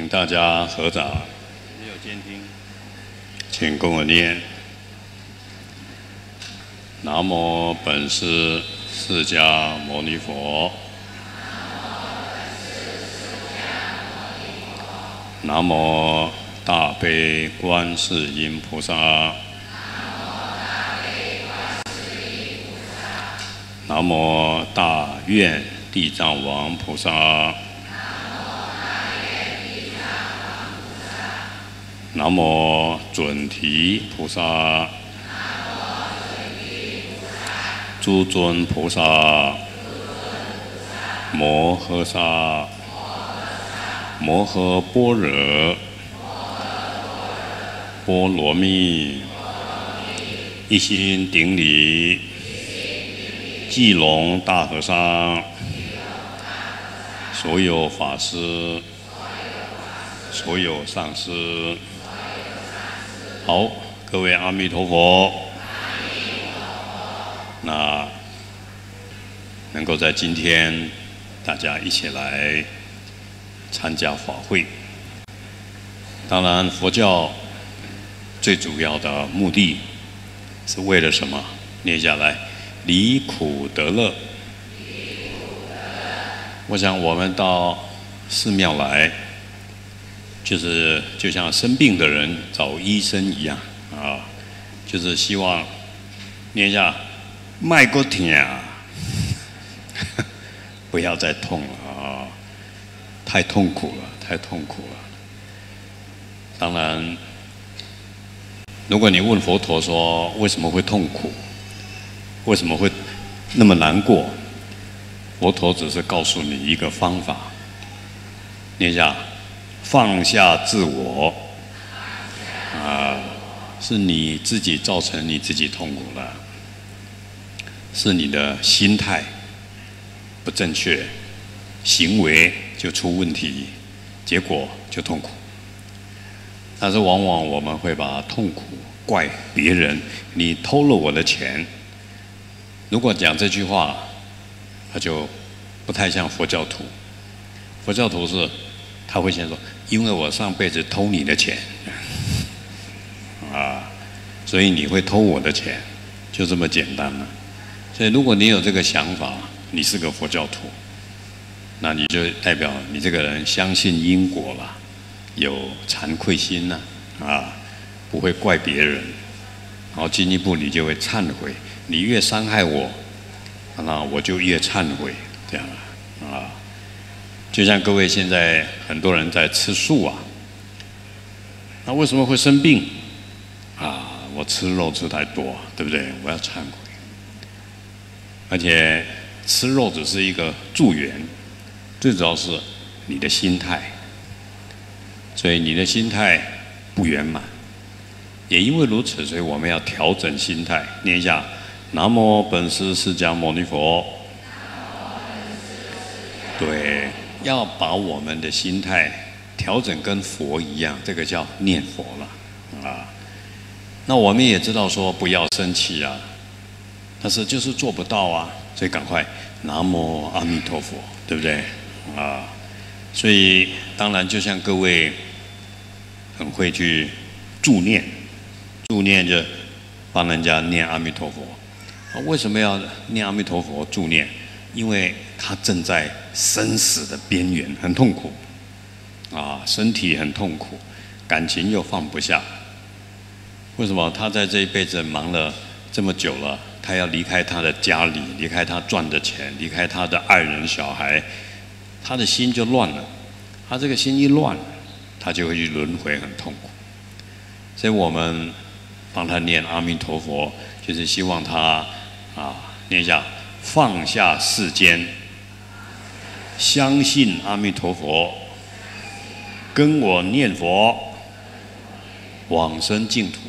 请大家合掌，没有监听，请跟我念：南无本师释迦牟尼佛。南无大悲观世音菩萨。南无大愿地藏王菩萨。南无准提菩萨。诸尊菩萨。摩诃萨。摩诃般若。波罗蜜。一心顶礼。济隆大和尚。所有法师。所有上师。好，各位阿弥陀佛。那能够在今天大家一起来参加法会，当然佛教最主要的目的是为了什么？念下来，离苦得乐。我想我们到寺庙来，就像生病的人找医生一样啊，就是希望念一下卖个痛啊，不要再痛了啊，太痛苦了，太痛苦了。当然，如果你问佛陀说为什么会痛苦，为什么会那么难过，佛陀只是告诉你一个方法，念一下。放下自我，是你自己造成你自己痛苦了，是你的心态不正确，行为就出问题，结果就痛苦。但是往往我们会把痛苦怪别人，你偷了我的钱。如果讲这句话，他就不太像佛教徒。佛教徒是他会先说，因为我上辈子偷你的钱，所以你会偷我的钱，就这么简单了。所以如果你有这个想法，你是个佛教徒，那你就代表你这个人相信因果了，有惭愧心了，不会怪别人，然后进一步你就会忏悔，你越伤害我，那我就越忏悔，这样啊。就像各位现在很多人在吃素啊，那为什么会生病？我吃肉吃太多，对不对？我要忏悔。而且吃肉只是一个助缘，最主要是你的心态。所以你的心态不圆满，也因为如此，所以我们要调整心态。念一下：南无本师释迦牟尼佛。对。要把我们的心态调整跟佛一样，这个叫念佛了那我们也知道说不要生气啊，但是就是做不到啊，所以赶快南无阿弥陀佛，对不对所以当然就像各位很会去助念就帮人家念阿弥陀佛为什么要念阿弥陀佛助念？因为他正在生死的边缘，很痛苦身体很痛苦，感情又放不下。为什么？他在这一辈子忙了这么久了，他要离开他的家里，离开他赚的钱，离开他的爱人小孩，他的心就乱了。他这个心一乱，他就会去轮回，很痛苦。所以我们帮他念阿弥陀佛，就是希望他念一下。放下世间，相信阿弥陀佛，跟我念佛，往生净土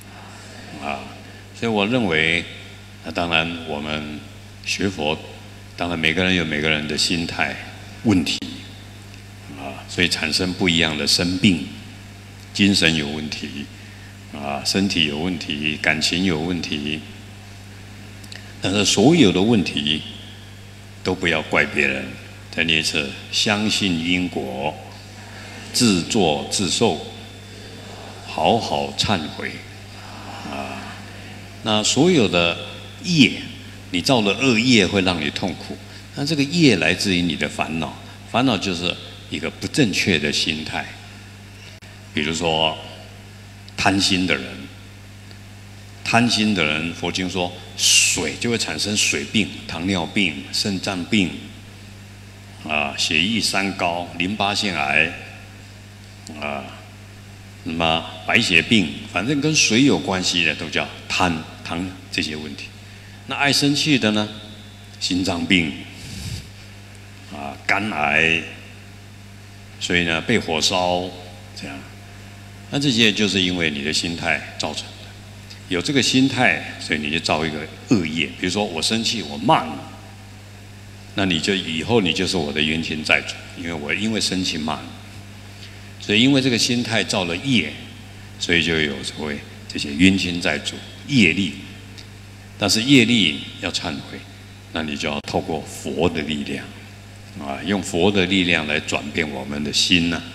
所以我认为，当然我们学佛，当然每个人有每个人的心态问题所以产生不一样的生病，精神有问题身体有问题，感情有问题。但是所有的问题都不要怪别人，再念一次：相信因果， 自作自受，好好忏悔啊。那所有的业，你造了恶业会让你痛苦，那这个业来自于你的烦恼，烦恼就是一个不正确的心态。比如说贪心的人，贪心的人，佛经说水就会产生水病、糖尿病、肾脏病啊、血液三高、淋巴腺癌啊，那么白血病，反正跟水有关系的都叫贪这些问题。那爱生气的呢，心脏病啊、肝癌，所以呢被火烧这样。那这些就是因为你的心态造成的。有这个心态，所以你就造一个恶业。比如说我生气，我骂你，那你就以后你就是我的冤亲债主，因为生气骂你，所以因为这个心态造了业，所以就有所谓这些冤亲债主业力。但是业力要忏悔，那你就要透过佛的力量啊，用佛的力量来转变我们的心呢。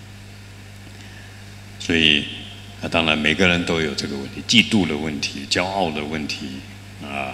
所以当然每个人都有这个问题，嫉妒的问题、骄傲的问题啊。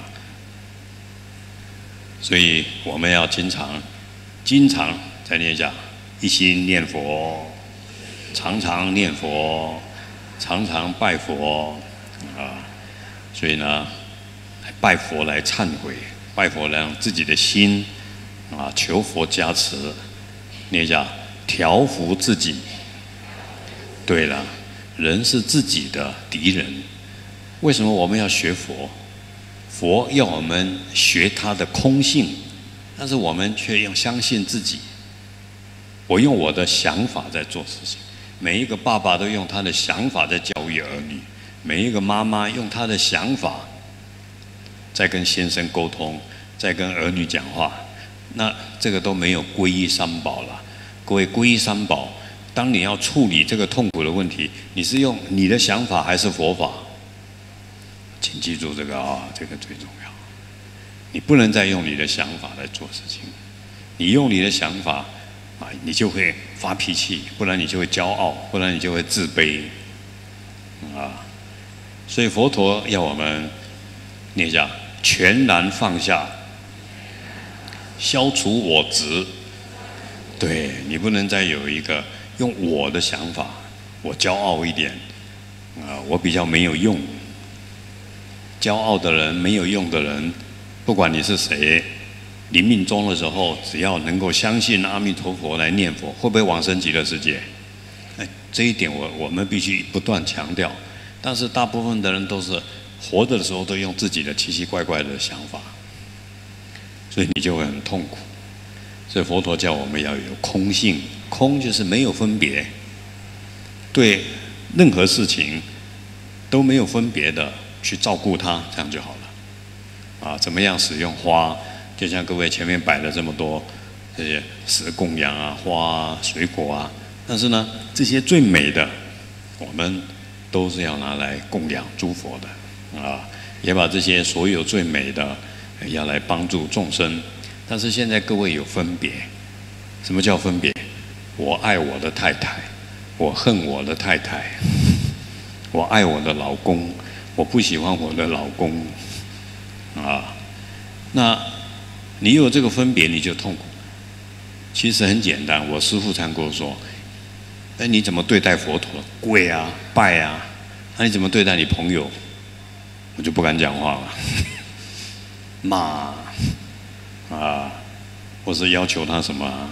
所以我们要经常在念讲，一心念佛，常常念佛，常常拜佛啊。所以呢，拜佛来忏悔，拜佛来让自己的心啊求佛加持，念讲调伏自己。对了，人是自己的敌人。为什么我们要学佛？佛要我们学他的空性，但是我们却要相信自己。我用我的想法在做事情，每一个爸爸都用他的想法在教育儿女，每一个妈妈用她的想法在跟先生沟通，在跟儿女讲话。那这个都没有皈依三宝了。各位，皈依三宝，当你要处理这个痛苦的问题，你是用你的想法还是佛法？请记住这个啊，这个最重要。你不能再用你的想法来做事情，你用你的想法啊，你就会发脾气，不然你就会骄傲，不然你就会自卑啊。所以佛陀要我们念一下：全然放下，消除我执。对，你不能再有一个用我的想法，我骄傲一点啊，我比较没有用。骄傲的人，没有用的人，不管你是谁，临命终的时候，只要能够相信阿弥陀佛来念佛，会不会往生极乐世界？这一点我们必须不断强调。但是大部分的人都是活着的时候都用自己的奇奇怪怪的想法，所以你就会很痛苦。所以佛陀叫我们要有空性，空就是没有分别，对任何事情都没有分别的去照顾它，这样就好了。啊，怎么样使用花？就像各位前面摆了这么多这些食供养啊、花啊、水果啊，但是呢，这些最美的，我们都是要拿来供养诸佛的啊，也把这些所有最美的要来帮助众生。但是现在各位有分别，什么叫分别？我爱我的太太，我恨我的太太，我爱我的老公，我不喜欢我的老公啊。那你有这个分别，你就痛苦。其实很简单，我师父常跟我说：“哎，你怎么对待佛陀？跪啊，拜啊。那你怎么对待你朋友？”我就不敢讲话了，骂啊，或是要求他什么啊。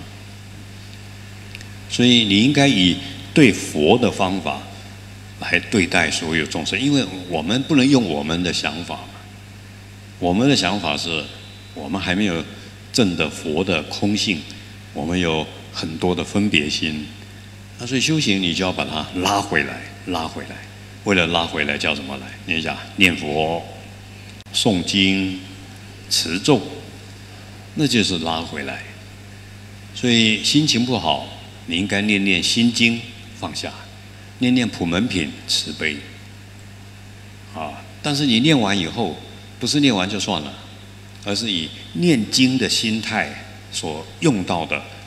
所以你应该以对佛的方法来对待所有众生，因为我们不能用我们的想法嘛。我们的想法是，我们还没有证得佛的空性，我们有很多的分别心。那所以修行你就要把它拉回来，拉回来。为了拉回来叫什么来？念一下：念佛、诵经、持咒，那就是拉回来。所以心情不好，你应该念念心经，放下；念念普门品，慈悲。啊！但是你念完以后，不是念完就算了，而是以念经的心态所用到的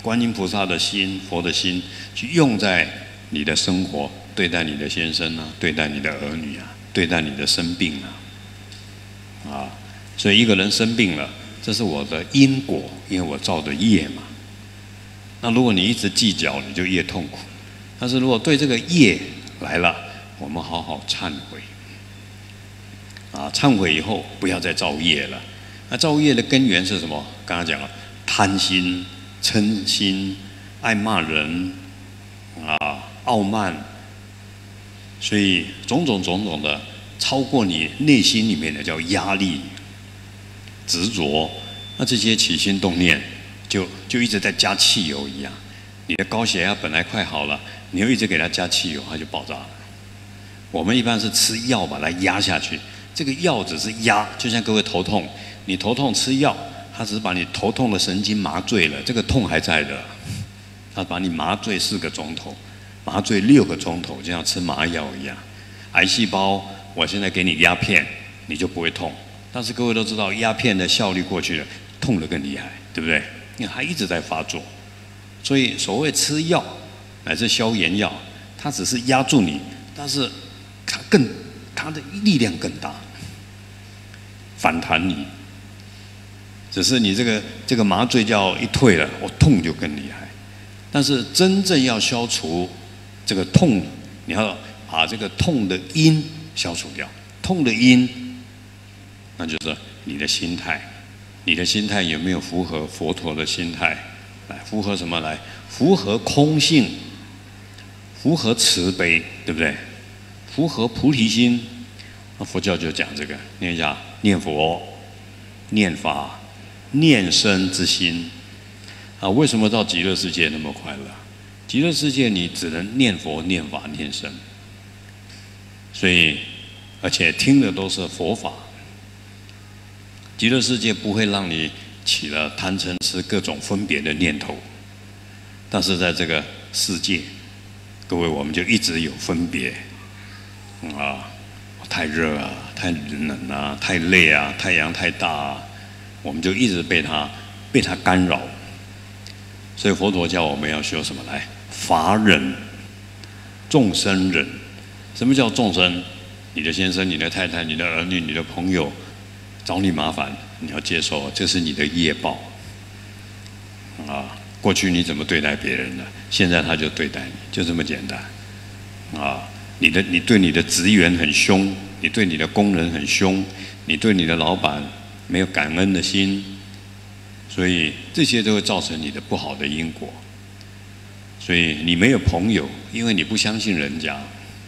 观音菩萨的心、佛的心，去用在你的生活，对待你的先生啊，对待你的儿女啊，对待你的生病啊，所以一个人生病了，这是我的因果，因为我造的业嘛。那如果你一直计较，你就越痛苦。但是如果对这个业来了，我们好好忏悔啊，忏悔以后不要再造业了。那造业的根源是什么？刚刚讲了，贪心、嗔心、爱骂人啊、傲慢，所以种种的超过你内心里面的叫压力、执着，那这些起心动念就一直在加汽油一样。你的高血压本来快好了，你又一直给它加汽油，它就爆炸了。我们一般是吃药把它压下去，这个药只是压，就像各位头痛，你头痛吃药，它只是把你头痛的神经麻醉了，这个痛还在的，它把你麻醉4个钟头，麻醉6个钟头，就像吃麻药一样。癌细胞，我现在给你鸦片，你就不会痛。但是各位都知道，鸦片的效率过去了，痛得更厉害，对不对？因为它一直在发作。所以所谓吃药乃至消炎药，它只是压住你，但是它的力量更大，反弹你。只是你这个麻醉药一退了，我痛就更厉害。但是真正要消除这个痛，你要把这个痛的因消除掉。痛的因，那就是你的心态。你的心态有没有符合佛陀的心态？来，符合什么？来，符合空性，符合慈悲，对不对？符合菩提心。那佛教就讲这个，念一下：念佛、念法、念僧之心。啊，为什么到极乐世界那么快乐？极乐世界你只能念佛、念法、念僧，所以而且听的都是佛法。极乐世界不会让你起了贪嗔痴各种分别的念头，但是在这个世界，各位我们就一直有分别啊，太热啊，太冷啊，太累啊，太阳太大啊，我们就一直被它干扰。所以佛陀教我们要修什么？来，法忍，众生忍。什么叫众生？你的先生、你的太太、你的儿女、你的朋友找你麻烦，你要接受，这是你的业报啊。过去你怎么对待别人的，现在他就对待你，就这么简单啊。你对你的职员很凶，你对你的工人很凶，你对你的老板没有感恩的心，所以这些都会造成你的不好的因果。所以你没有朋友，因为你不相信人家，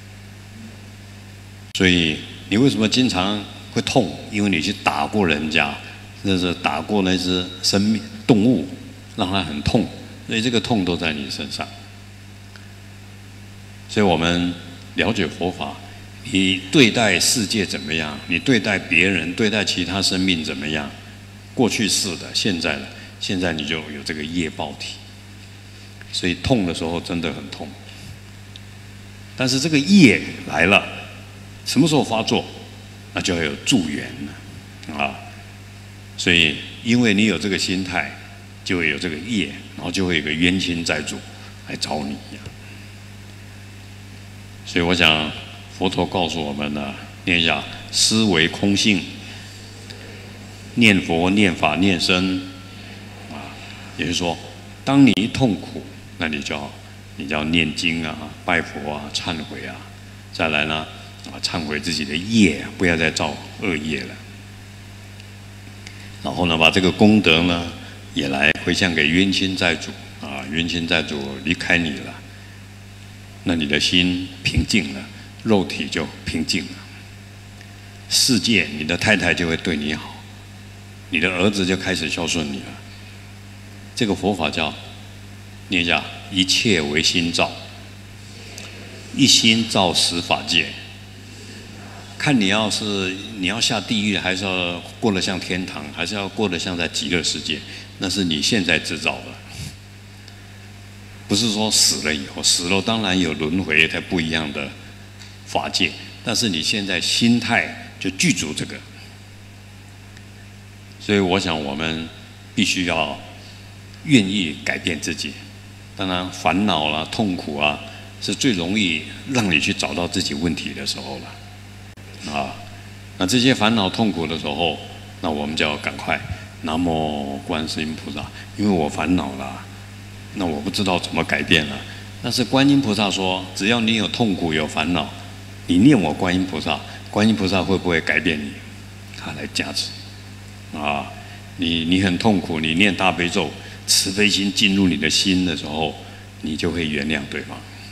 所以你为什么经常会痛？因为你去打过人家，那是打过那只动物，让它很痛，所以这个痛都在你身上。所以我们了解佛法，你对待世界怎么样？你对待别人、对待其他生命怎么样？过去是的，现在了，现在你就有这个业报体，所以痛的时候真的很痛。但是这个业来了，什么时候发作？那就要有助缘了啊！所以因为你有这个心态，就会有这个业，然后就会有个冤亲债主来找你。所以我想，佛陀告诉我们呢，念一下思维空性，念佛、念法、念僧啊，也就是说，当你一痛苦，那你就要念经啊、拜佛啊、忏悔啊，再来呢忏悔自己的业，不要再造恶业了。然后呢，把这个功德呢也来回向给冤亲债主啊，冤亲债主离开你了，那你的心平静了，肉体就平静了，世界你的太太就会对你好，你的儿子就开始孝顺你了。这个佛法叫念一下：一切唯心造，一心造十法界。看你要下地狱，还是要过得像天堂，还是要过得像在极乐世界，那是你现在制造的，不是说死了以后，死了当然有轮回，它不一样的法界，但是你现在心态就具足这个。所以我想我们必须要愿意改变自己。当然，烦恼啦、痛苦啊，是最容易让你去找到自己问题的时候了。啊，那这些烦恼痛苦的时候，那我们就要赶快南无观世音菩萨，因为我烦恼了，那我不知道怎么改变了。但是观音菩萨说，只要你有痛苦、有烦恼，你念我观音菩萨，观音菩萨会不会改变你？他来加持。啊，你很痛苦，你念大悲咒，慈悲心进入你的心的时候，你就会原谅对方。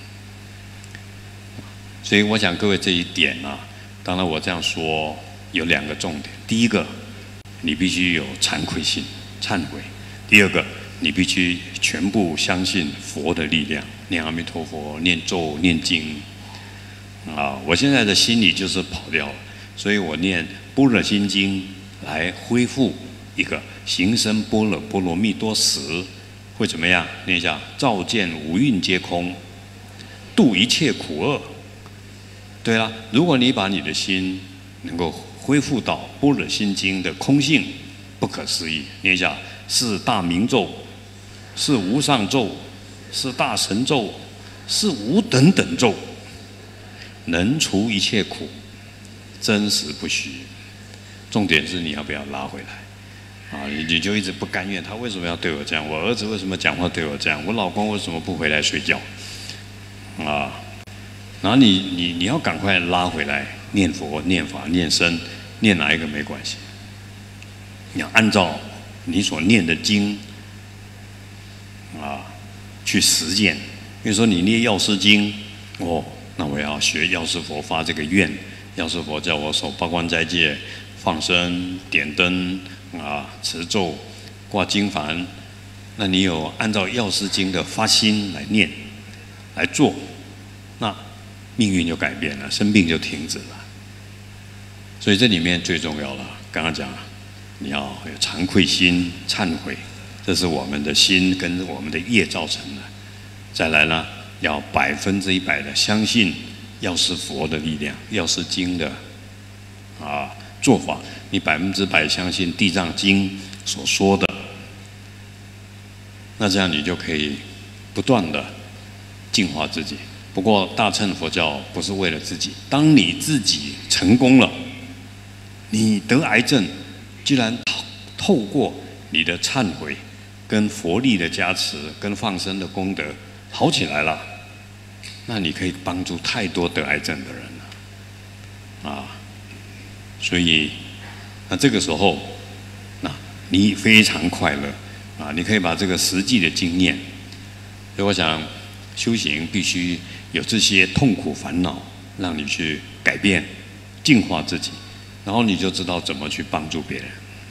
所以我想各位这一点啊，当然我这样说有2个重点：第一个，你必须有惭愧心、忏悔；第二个，你必须全部相信佛的力量，念阿弥陀佛、念咒、念经。啊，我现在的心里就是跑掉了，所以我念《般若心经》来恢复一个行深般若波罗蜜多时，会怎么样？念一下：照见五蕴皆空，度一切苦厄。对了，如果你把你的心能够恢复到《般若心经》的空性，不可思议。念一下：是大明咒，是无上咒，是大神咒，是无等等咒，能除一切苦，真实不虚。重点是你要不要拉回来啊？你就一直不甘愿，他为什么要对我这样？我儿子为什么讲话对我这样？我老公为什么不回来睡觉？啊，然后你要赶快拉回来，念佛、念法、念僧，念哪一个没关系。你要按照你所念的经啊去实践。比如说你念药师经，哦，那我要学药师佛发这个愿，药师佛叫我守八关斋戒、放生、点灯啊、持咒、挂经幡，那你有按照药师经的发心来念、来做，那命运就改变了，生病就停止了。所以这里面最重要了，刚刚讲了，你要有惭愧心、忏悔，这是我们的心跟我们的业造成的。再来呢，要100%的相信药师佛的力量、药师经的做法，你100%相信地藏经所说的，那这样你就可以不断的净化自己。不过大乘佛教不是为了自己，当你自己成功了，你得癌症，既然透过你的忏悔、跟佛力的加持、跟放生的功德好起来了，那你可以帮助太多得癌症的人了，所以，那这个时候，那你非常快乐你可以把这个实际的经验。所以我想，修行必须有这些痛苦烦恼，让你去改变、净化自己，然后你就知道怎么去帮助别人。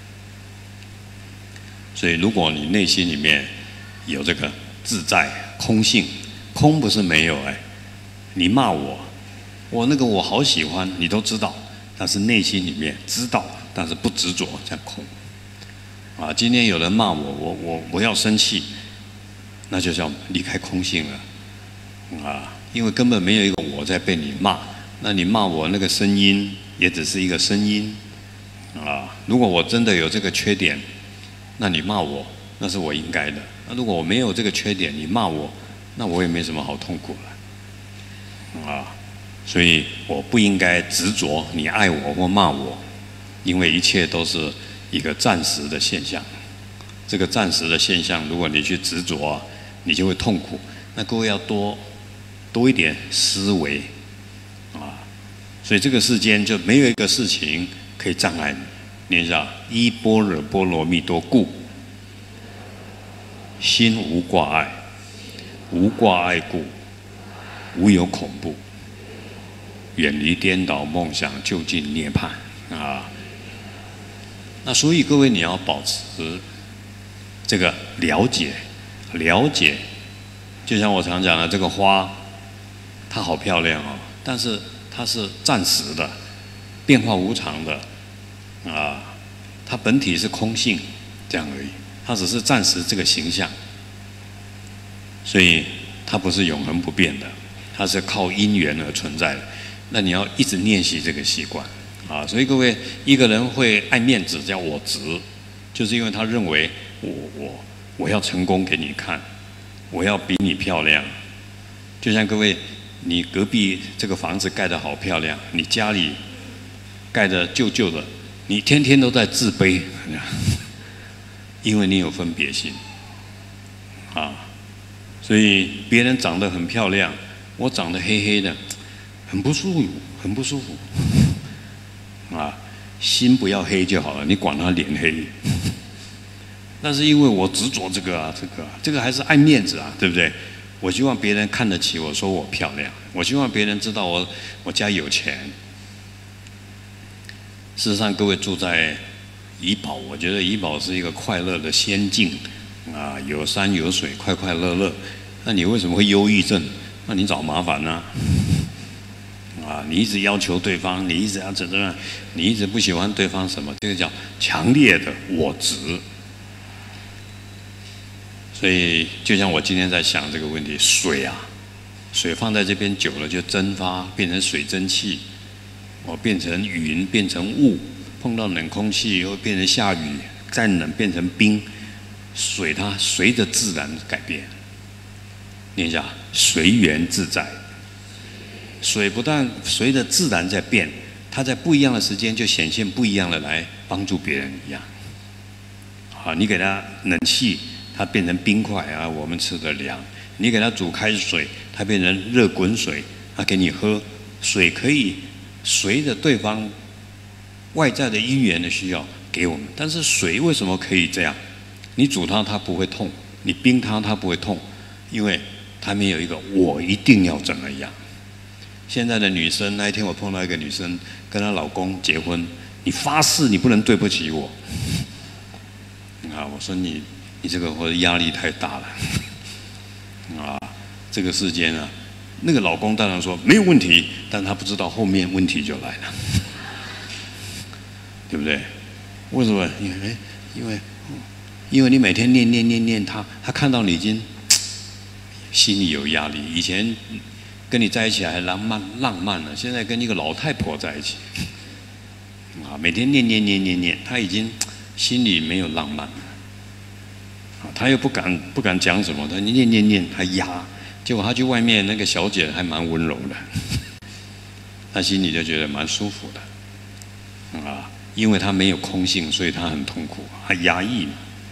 所以，如果你内心里面有这个自在空性，空不是没有你骂我那个我好喜欢，你都知道。但是内心里面知道，但是不执着，这样空。今天有人骂我要生气，那就叫离开空性了，因为根本没有一个我在被你骂，那你骂我那个声音也只是一个声音，如果我真的有这个缺点，那你骂我那是我应该的。那如果我没有这个缺点，你骂我，那我也没什么好痛苦了，所以我不应该执着你爱我或骂我，因为一切都是一个暂时的现象。这个暂时的现象，如果你去执着你就会痛苦。那各位要多一点思维所以这个世间就没有一个事情可以障碍你。念一下：依般若波罗蜜多故，心无挂碍，无挂碍故，无有恐怖。远离颠倒梦想，就近涅槃那所以各位你要保持这个了解，就像我常讲的，这个花它好漂亮但是它是暂时的，变化无常的它本体是空性，这样而已，它只是暂时这个形象，所以它不是永恒不变的，它是靠因缘而存在的。那你要一直练习这个习惯所以各位，一个人会爱面子叫我执，就是因为他认为我要成功给你看，我要比你漂亮。就像各位，你隔壁这个房子盖得好漂亮，你家里盖得旧旧的，你天天都在自卑，因为你有分别心啊。所以别人长得很漂亮，我长得黑黑的，很不舒服，很不舒服啊。心不要黑就好了，你管他脸黑。但是因为我执着这个啊，这个还是爱面子啊，对不对？我希望别人看得起我，说我漂亮，我希望别人知道我家有钱。事实上，各位住在怡保，我觉得怡保是一个快乐的仙境啊，有山有水，快快乐乐。那你为什么会忧郁症？那你找麻烦呢？啊，你一直要求对方，你一直要怎么样？你一直不喜欢对方什么？这个叫强烈的我执。所以，就像我今天在想这个问题，水啊，水放在这边久了就蒸发，变成水蒸气，变成云，变成雾，碰到冷空气又变成下雨，再冷变成冰。水它随着自然改变。念一下，随缘自在。水不但随着自然在变，它在不一样的时间就显现不一样的来帮助别人一样。好，你给它冷气，它变成冰块啊，我们吃的凉；你给它煮开水，它变成热滚水，它给你喝。水可以随着对方外在的因缘的需要给我们，但是水为什么可以这样？你煮它，它不会痛；你冰它，它不会痛，因为它没有一个我一定要怎么样。现在的女生，那一天我碰到一个女生跟她老公结婚，你发誓你不能对不起我。啊，我说你这个或者压力太大了。啊，这个世间啊，那个老公当然说没有问题，但他不知道后面问题就来了，对不对？为什么？因为你每天念他看到你已经心里有压力。以前跟你在一起还浪漫了，现在跟一个老太婆在一起，啊，每天念，他已经心里没有浪漫了，啊，他又不敢讲什么，他念，他压，结果他去外面那个小姐还蛮温柔的，他心里就觉得蛮舒服的，啊，因为他没有空性，所以他很痛苦，他压抑嘛。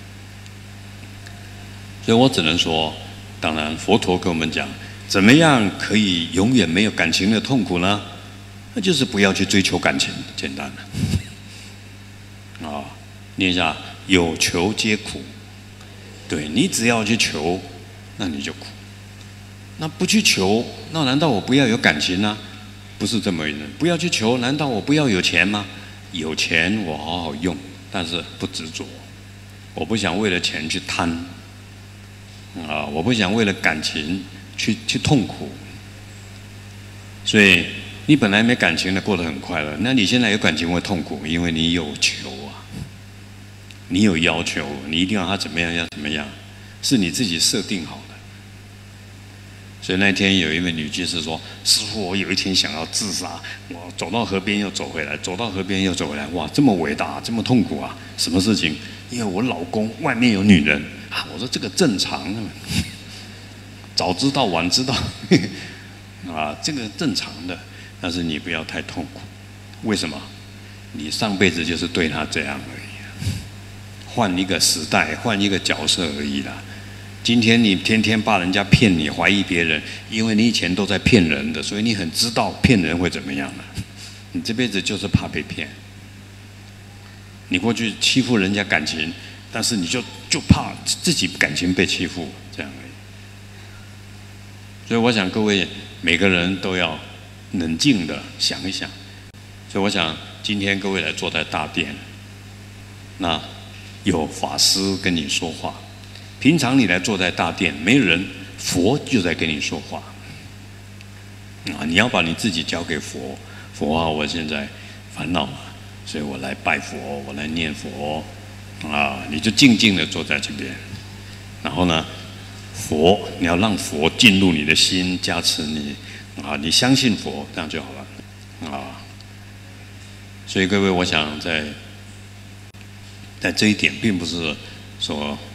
所以我只能说，当然佛陀跟我们讲，怎么样可以永远没有感情的痛苦呢？那就是不要去追求感情，简单的。啊，念一下，有求皆苦。对，你只要去求，那你就苦。那不去求，那难道我不要有感情呢？不是这么回事。不要去求，难道我不要有钱吗？有钱我好好用，但是不执着。我不想为了钱去贪。啊，我不想为了感情去痛苦。所以你本来没感情的过得很快乐，那你现在有感情会痛苦，因为你有求啊，你有要求，你一定要他怎么样要怎么样，是你自己设定好的。所以那天有一位女居士说：“师父，我有一天想要自杀，我走到河边又走回来，走到河边又走回来，哇，这么伟大，这么痛苦啊！什么事情？因为我老公外面有女人啊。”我说这个正常，早知道晚知道，啊，这个正常的，但是你不要太痛苦。为什么？你上辈子就是对他这样而已，换一个时代，换一个角色而已啦。今天你天天怕人家骗你，怀疑别人，因为你以前都在骗人的，所以你很知道骗人会怎么样的。你这辈子就是怕被骗。你过去欺负人家感情，但是你就怕自己感情被欺负，这样而已。所以我想各位每个人都要冷静的想一想。所以我想今天各位来坐在大殿，那有法师跟你说话。平常你来坐在大殿，没人，佛就在跟你说话。啊，你要把你自己交给佛。佛啊，我现在烦恼嘛，所以我来拜佛，我来念佛。啊，你就静静的坐在这边，然后呢，佛，你要让佛进入你的心，加持你。啊，你相信佛，这样就好了。啊，所以各位，我想在这一点，并不是说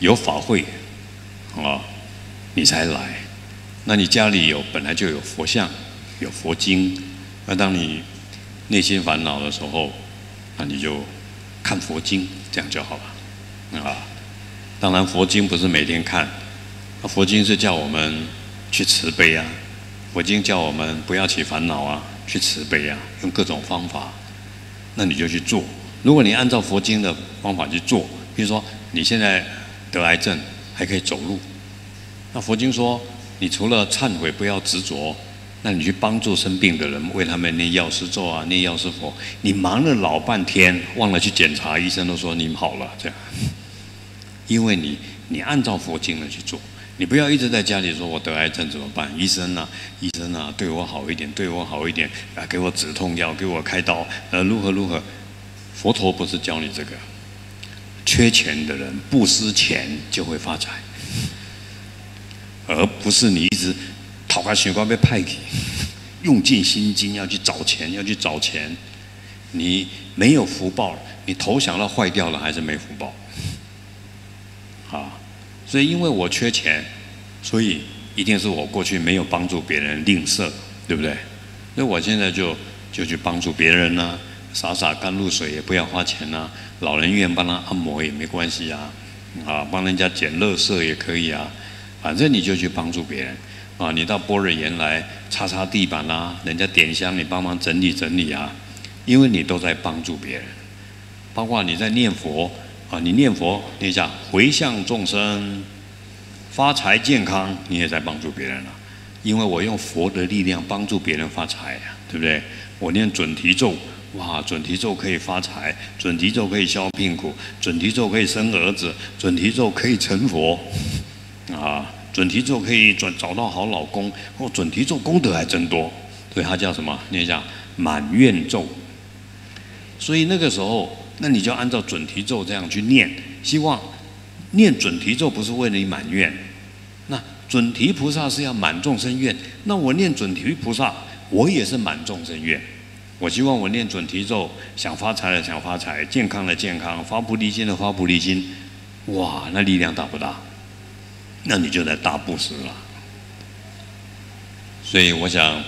有法会啊，你才来。那你家里本来就有佛像，有佛经，那当你内心烦恼的时候，那你就看佛经，这样就好了啊。当然，佛经不是每天看，佛经是叫我们去慈悲啊，佛经叫我们不要起烦恼啊，去慈悲啊，用各种方法，那你就去做。如果你按照佛经的方法去做，比如说你现在得癌症还可以走路，那佛经说，你除了忏悔不要执着，那你去帮助生病的人，为他们念药师咒啊，念药师佛。你忙了老半天，忘了去检查，医生都说你好了，这样。因为你按照佛经的去做，你不要一直在家里说我得癌症怎么办？医生啊，对我好一点，对我好一点啊，给我止痛药，给我开刀，如何？佛陀不是教你这个。缺钱的人布施钱就会发财，而不是你一直讨个血光被派给，用尽心机要去找钱，你没有福报，你头想到坏掉了还是没福报。所以因为我缺钱，所以一定是我过去没有帮助别人，吝啬，对不对？所以我现在就去帮助别人啊，洒甘露水也不要花钱啊，老人院帮他按摩也没关系啊，帮人家捡垃圾也可以啊，反正你就去帮助别人啊。你到般若园来擦地板啊，人家点香你帮忙整理啊，因为你都在帮助别人。包括你在念佛。你念佛，念一下回向众生，发财健康，你也在帮助别人了。因为我用佛的力量帮助别人发财啊，对不对？我念准提咒，哇，准提咒可以发财，准提咒可以消病苦，准提咒可以生儿子，准提咒可以成佛，准提咒可以找到好老公，准提咒功德还真多，所以它叫什么？念一下满愿咒。所以那个时候。那你就按照准提咒这样去念，希望念准提咒不是为了你满愿，那准提菩萨是要满众生愿，那我念准提菩萨，我也是满众生愿。我希望我念准提咒，想发财的想发财，健康的健康，发菩提心的发菩提心，哇，那力量大不大？那你就在大布施了。所以我想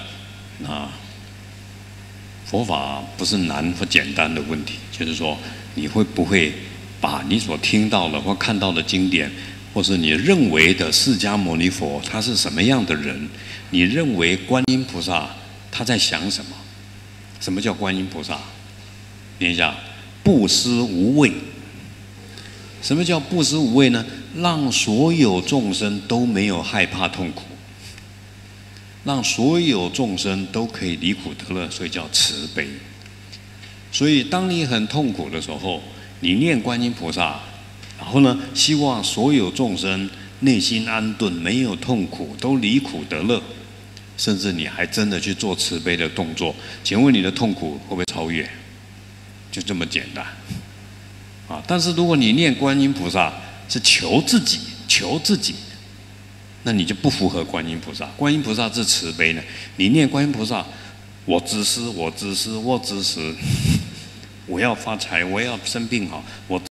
佛法不是难或简单的问题，就是说你会不会把你所听到的或看到的经典，或是你认为的释迦牟尼佛他是什么样的人，你认为观音菩萨他在想什么？什么叫观音菩萨？念一下布施无畏。什么叫布施无畏呢？让所有众生都没有害怕痛苦，让所有众生都可以离苦得乐，所以叫慈悲。所以当你很痛苦的时候，你念观音菩萨，然后呢，希望所有众生内心安顿，没有痛苦，都离苦得乐，甚至你还真的去做慈悲的动作。请问你的痛苦会不会超越？就这么简单但是如果你念观音菩萨是求自己，那你就不符合观音菩萨。观音菩萨是慈悲呢，你念观音菩萨，我自私，我要发财，我要生病好，我